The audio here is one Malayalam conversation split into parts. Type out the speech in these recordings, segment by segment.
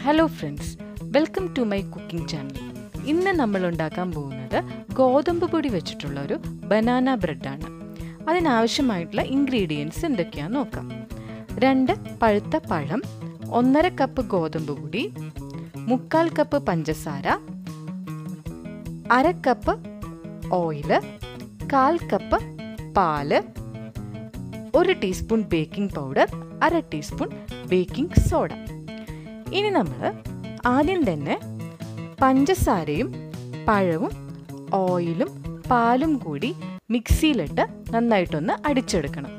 Hello friends, welcome to my cooking channel. ഇന്ന് നമ്മൾ ഉണ്ടാക്കാൻ പോകുന്നത് ഗോതമ്പ് പൊടി വെച്ചിട്ടുള്ള ഒരു ബനാന ബ്രെഡാണ്. അതിനാവശ്യമായിട്ടുള്ള ഇൻഗ്രീഡിയൻസ് എന്തൊക്കെയാണെന്ന് നോക്കാം. 2 പഴുത്ത പഴം, 1.5 കപ്പ് ഗോതമ്പ് പൊടി, 3/4 കപ്പ് പഞ്ചസാര, 1/2 കപ്പ് ഓയില്, 1/4 കപ്പ് പാല്, 1 teaspoon baking powder, 1/2 teaspoon baking soda. ഇനി നമ്മൾ ആദ്യം തന്നെ പഞ്ചസാരയും പഴവും ഓയിലും പാലും കൂടി മിക്സിയിലിട്ട് നന്നായിട്ടൊന്ന് അടിച്ചെടുക്കണം.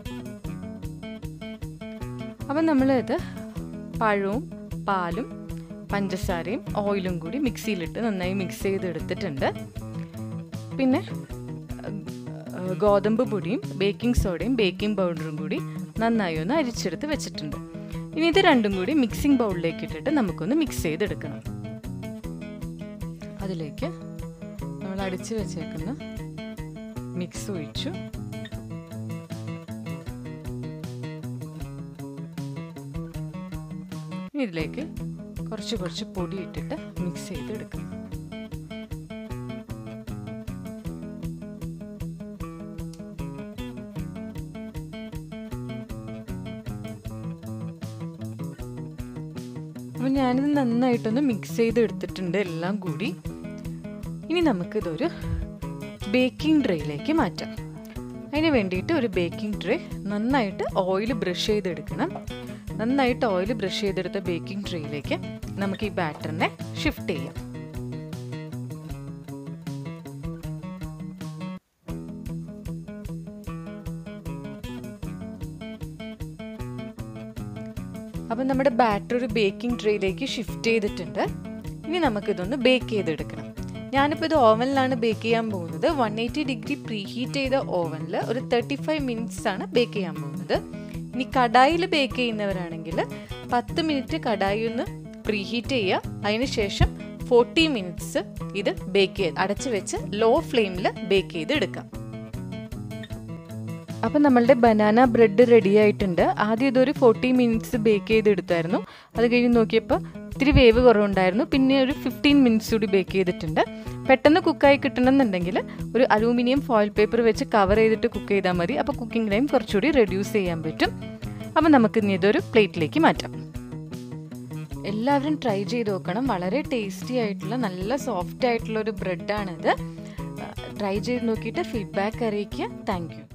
അപ്പം നമ്മളിത് പഴവും പാലും പഞ്ചസാരയും ഓയിലും കൂടി മിക്സിയിലിട്ട് നന്നായി മിക്സ് ചെയ്തെടുത്തിട്ടുണ്ട്. പിന്നെ ഗോതമ്പ് പൊടിയും ബേക്കിംഗ് സോഡയും ബേക്കിംഗ് പൗഡറും കൂടി നന്നായി ഒന്ന് അരിച്ചെടുത്ത് വെച്ചിട്ടുണ്ട്. ഇനി ഇത് രണ്ടും കൂടി മിക്സിംഗ് ബൗളിലേക്ക് ഇട്ടിട്ട് നമുക്കൊന്ന് മിക്സ് ചെയ്തെടുക്കണം. അതിലേക്ക് നമ്മൾ അടിച്ച് വെച്ചേക്കുന്ന മിക്സ് ഒഴിച്ചു. ഇതിലേക്ക് കുറച്ച് പൊടി ഇട്ടിട്ട് മിക്സ് ചെയ്തെടുക്കണം. അപ്പോൾ ഞാനിത് നന്നായിട്ടൊന്ന് മിക്സ് ചെയ്തെടുത്തിട്ടുണ്ട് എല്ലാം കൂടി. ഇനി നമുക്കിതൊരു ബേക്കിംഗ് ട്രേയിലേക്ക് മാറ്റാം. അതിന് വേണ്ടിയിട്ട് ഒരു ബേക്കിംഗ് ട്രേ നന്നായിട്ട് ഓയിൽ ബ്രഷ് ചെയ്തെടുക്കണം. നന്നായിട്ട് ഓയിൽ ബ്രഷ് ചെയ്തെടുത്ത ബേക്കിംഗ് ട്രേയിലേക്ക് നമുക്ക് ഈ ബാറ്ററിനെ ഷിഫ്റ്റ് ചെയ്യാം. അപ്പം നമ്മുടെ ബാറ്റർ ഒരു ബേക്കിംഗ് ട്രേയിലേക്ക് ഷിഫ്റ്റ് ചെയ്തിട്ടുണ്ട്. ഇനി നമുക്കിതൊന്ന് ബേക്ക് ചെയ്തെടുക്കണം. ഞാനിപ്പോൾ ഇത് ഓവനിലാണ് ബേക്ക് ചെയ്യാൻ പോകുന്നത്. 180 ഡിഗ്രി പ്രീ ഹീറ്റ് ചെയ്ത ഓവനിൽ ഒരു 35 മിനിറ്റ്സ് ആണ് ബേക്ക് ചെയ്യാൻ പോകുന്നത്. ഇനി കടായിൽ ബേക്ക് ചെയ്യുന്നവരാണെങ്കിൽ 10 മിനിറ്റ് കടായി ഒന്ന് പ്രീ ഹീറ്റ് ചെയ്യുക. അതിനുശേഷം 40 മിനിറ്റ്സ് ഇത് അടച്ചു വെച്ച് ലോ ഫ്ലെയിമിൽ ബേക്ക് ചെയ്തെടുക്കാം. അപ്പം നമ്മളുടെ ബനാന ബ്രെഡ് റെഡി ആയിട്ടുണ്ട്. ആദ്യം ഇതൊരു 40 മിനിറ്റ്സ് ബേക്ക് ചെയ്തെടുത്തായിരുന്നു. അത് കഴിഞ്ഞ് നോക്കിയപ്പോൾ ഇത്തിരി വേവ് കുറവുണ്ടായിരുന്നു. പിന്നെ ഒരു 15 മിനിറ്റ്സ് കൂടി ബേക്ക് ചെയ്തിട്ടുണ്ട്. പെട്ടെന്ന് കുക്കായി കിട്ടണമെന്നുണ്ടെങ്കിൽ ഒരു അലൂമിനിയം ഫോയിൽ പേപ്പർ വെച്ച് കവർ ചെയ്തിട്ട് കുക്ക് ചെയ്താൽ മതി. അപ്പോൾ കുക്കിംഗ് ടൈം കുറച്ചുകൂടി റെഡ്യൂസ് ചെയ്യാൻ പറ്റും. അപ്പം നമുക്ക് ഇനി ഇതൊരു പ്ലേറ്റിലേക്ക് മാറ്റാം. എല്ലാവരും ട്രൈ ചെയ്ത് നോക്കണം. വളരെ ടേസ്റ്റി ആയിട്ടുള്ള നല്ല സോഫ്റ്റ് ആയിട്ടുള്ള ഒരു ബ്രെഡാണിത്. ട്രൈ ചെയ്ത് നോക്കിയിട്ട് ഫീഡ്ബാക്ക് അറിയിക്കുക. Thank U.